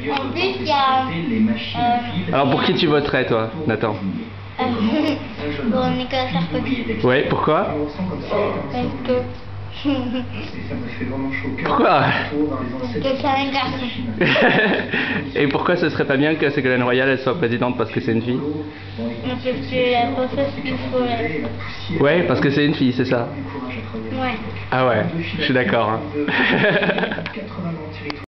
En plus, il y a... Alors pour qui tu voterais toi, Nathan? Pour Nicolas Sarkozy. Ouais, pourquoi? Parce que... Pourquoi? Parce que c'est un garçon. Et pourquoi ce serait pas bien que Ségolène Royal elle soit présidente parce que c'est une fille? Parce que la grossesse qu'il faut là. Ouais, parce que c'est une fille, c'est ça? Ouais. Ah ouais, je suis d'accord. Hein.